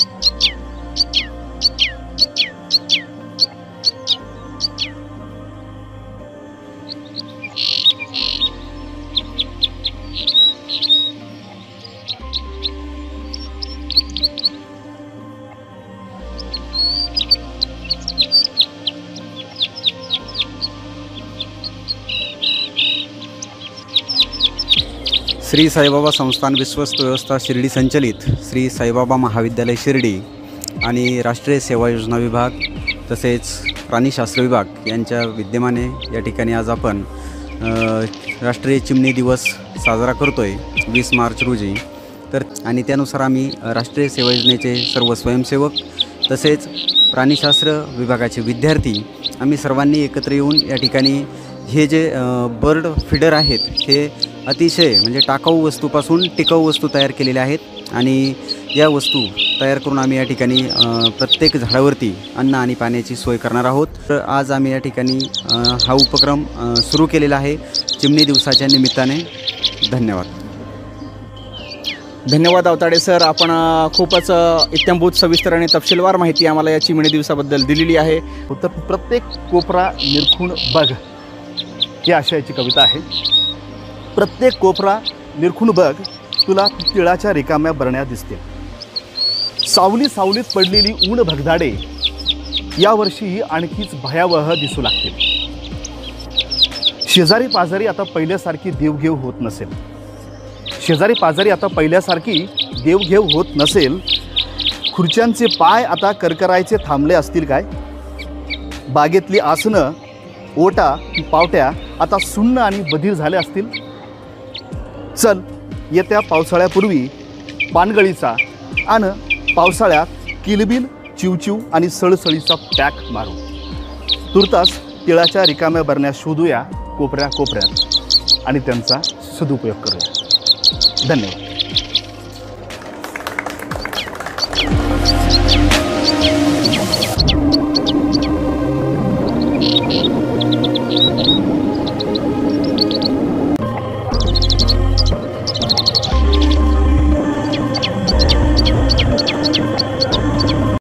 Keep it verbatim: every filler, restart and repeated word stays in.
श्री साईबाबा संस्थान विश्वस्त व्यवस्था शिर्डी संचलित श्री साईबाबा महाविद्यालय शिर्डी आणि राष्ट्रीय सेवा योजना विभाग तसेच प्राणीशास्त्र विभाग यांच्या विद्यमाने या ठिकाणी आज आपण राष्ट्रीय चिमणी दिवस साजरा करतो आहे वीस मार्च रोजी। तर आणि त्यानुसार आम्ही राष्ट्रीय सेवा योजनेचे सर्व स्वयंसेवक तसेच प्राणीशास्त्र विभागाचे विद्यार्थी आम्ही सर्वांनी एकत्र येऊन या ठिकाणी हे जे बर्ड फीडर आहेत हे अतिशय म्हणजे टाकाऊ वस्तूपासून टिकाऊ वस्तू तयार केलेल्या आहेत आणि या वस्तू तयार करून आम्ही या ठिकाणी प्रत्येक झाडावरती अन्न आणि पाण्याची सोय करणार आहोत। तर आज आम्ही या ठिकाणी हा उपक्रम सुरू केलेला आहे चिमणी दिवसाच्या निमित्ताने। धन्यवाद। धन्यवाद अवताडे सर, आपण खूपच इत्थंभूत सविस्तर आणि तपशीलवार माहिती आम्हाला या चिमणी दिवसाबद्दल दिलेली आहे। तर प्रत्येक कोपरा निरखून बघ ही आशयाची कविता आहे। प्रत्येक कोपरा निरखून बघ, तुला तिळाच्या रिकाम्या बरण्या दिसतील। सावली सावलीत पडलेली ऊन भगदाडे यावर्षी आणखीच भयावह दिसू लागतील। शेजारी पाजारी आता पहिल्यासारखी देवघेव होत नसेल शेजारी पाजारी आता पहिल्यासारखी देवघेव होत नसेल खुर्च्यांचे पाय आता करकरायचे थांबले असतील काय? बागेतली आसनं ओटा पावट्या आता सुन्न आणि बधीर झाले असतील। चल येत्या पावसाळ्यापूर्वी पानगळीचा आणि पावसाळ्यात किलबिल चिवचिव आणि सळसळीचा पॅक मारू। तुर्तास तिळाच्या रिकाम्या बरण्या शोधूया कोपऱ्या कोपऱ्यात आणि त्यांचा सदुपयोग करूया। धन्यवाद।